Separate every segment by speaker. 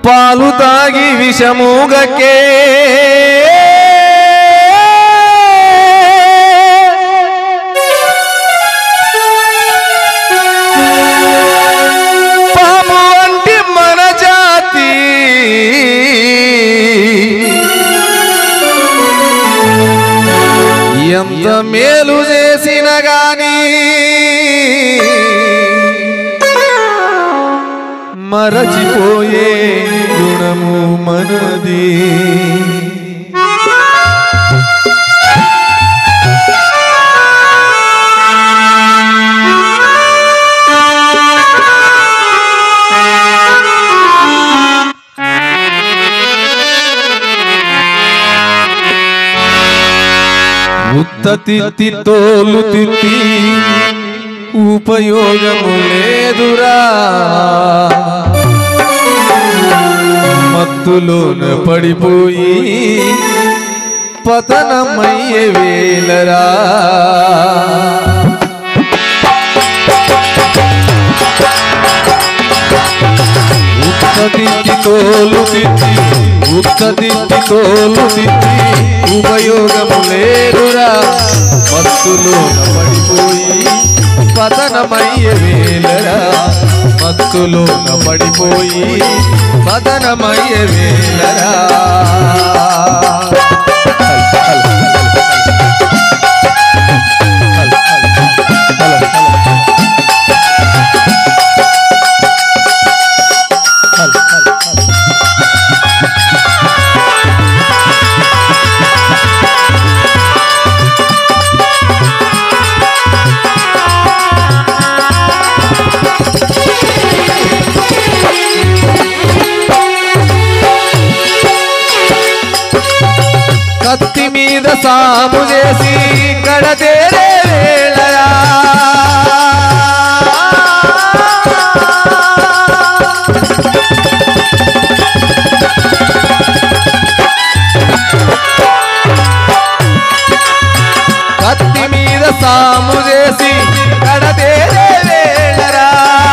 Speaker 1: పాలు తాగి విషముగకే పాము వంటి మన జాతి ఎంత మేలు చేసిన గాని మరచిపోయే గుణము మనది ఉత్తతి తోలు తిత్తి ఉపయోగము లేదురా మత్తులోన పడిపోయి పతనమయ్యే వేలరా ఉత్తతి తోలు తిత్తి ఉపయోగము లేదురా మత్తులోన పడిపోయి పతనమయ్యే వేలరా మత్తులోన పడిపోయి పతనమయ్యే వేలరా కత్తి మీద సాము చేసి కడతేరే వేళరా కత్తి మీద సాము చేసి కడతేరే వేళరా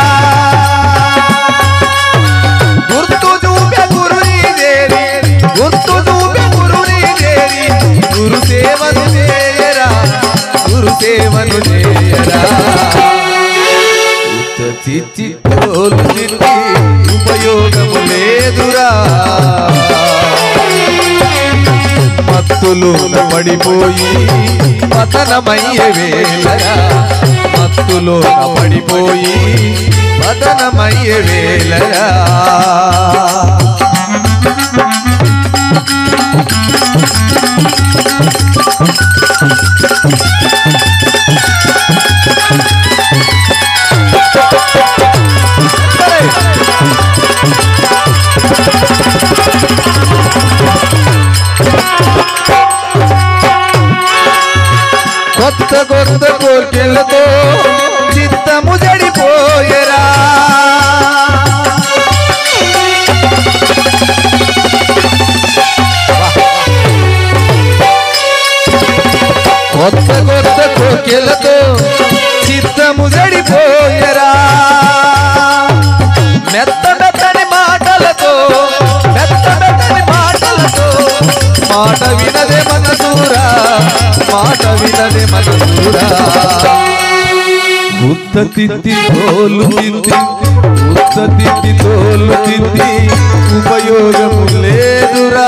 Speaker 1: గుర్తు చూపే గురుని చేరి గుర్తు చూపే గురు సేవను చేయరా ఉత్తతి తోలు తిత్తి ఉపయోగము లేదురా మత్తులోన పడిపోయి పతనమయ్యే వేలరా మత్తులోన పడిపోయి పతనమయ్యే వేలరా కొత్త కొత్త కోర్కెలతో చిత్తము జడిపోయరా కొత్త కొత్త కోర్కెలతో చిత్తము జడిపోయరా మెత్త మెత్తని మాటలతో మాట వినదే మనసూరా ఉత్తతి తోలు తిత్తి ఉపయోగము లేదురా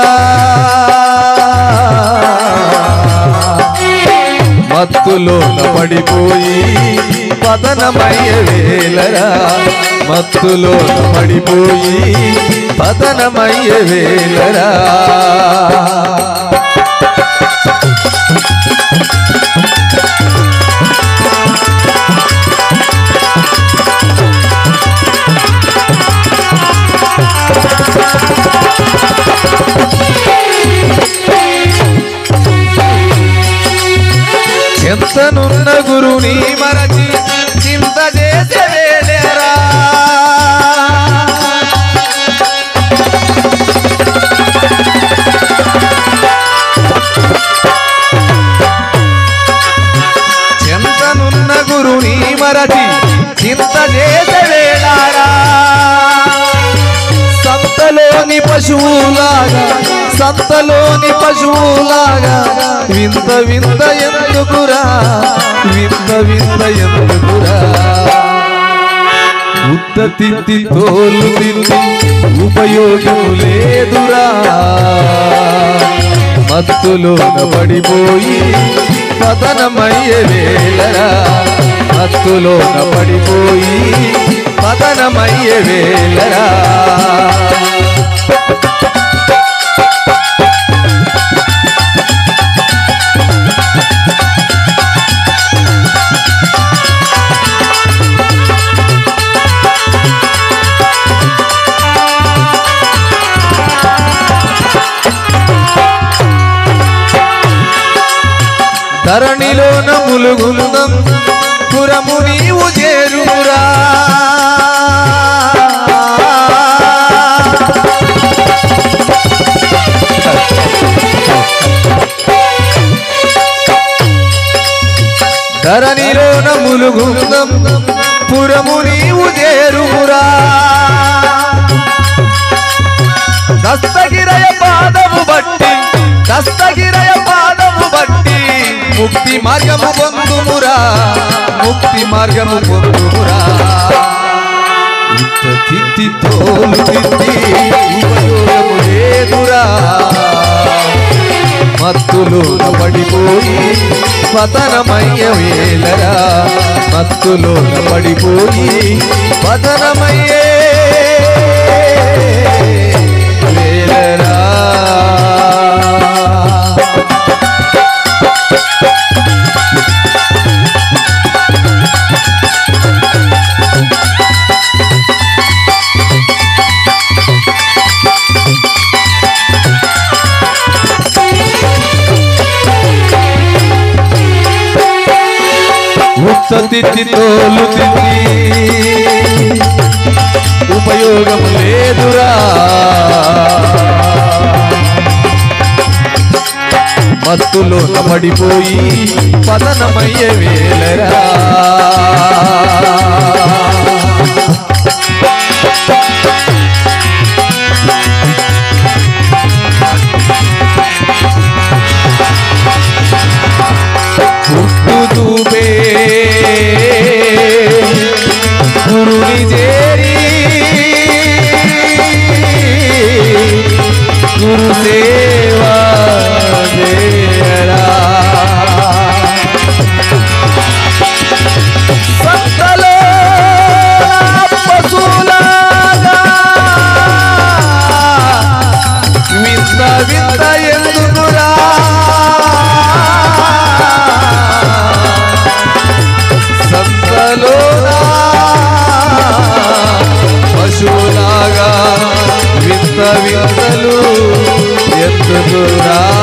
Speaker 1: మత్తులోన పడిపోయి పతనమయ్యే వేలరా మత్తులోన పడిపోయి పతనమయ్యే వేలరా ఎంతనున్న గురుని మరచి చింత చేసే వేళరా ఎంతనున్న గురుని మరచి చింత చేసే వేళరా సంతలో పశువులాగా సంతలోని పశువులాగా వింత వింత ఎందుకురా వింత వింత ఎందుకురా ఉత్త తిత్తి తోలు తిత్తి ఉపయోగము లేదురా మత్తులోన పడిపోయి పతనమయ్యే వేళరా మత్తులోన పడిపోయి పతనమయ్యే వేళరా ధరణిలోన ములుగుందం పురము నీవు చేరురా ధరణిలోన ములుగుందం పురము నీవు చేరురా దస్తగిరయ పాదము బట్టి దస్తగిరయ పాదము బట్టి ముక్తి మార్గము పొందుమురా ముక్తి మార్గము పొందుమురా ఇంత తిత్తి తోలు తిత్తి ఉపయోగము లేదురా మత్తులోన పడిపోయి పతనమయ్య వేళరా మత్తులోన పడిపోయి పతనమయ్యే వేళరా ఉత్త తిత్తి తోలు తిత్తి ఉపయోగం లేదురా మత్తులోన పడిపోయి పతనమయ్యే వేళరా పుట్టుదూబే గురుని చేరి గురుదేవా జయరా సంతలో పశువులాగా వింత వింత ఎందుకురా సంతలోనా పశువులాగా వింత వింతలు ఎందుకురా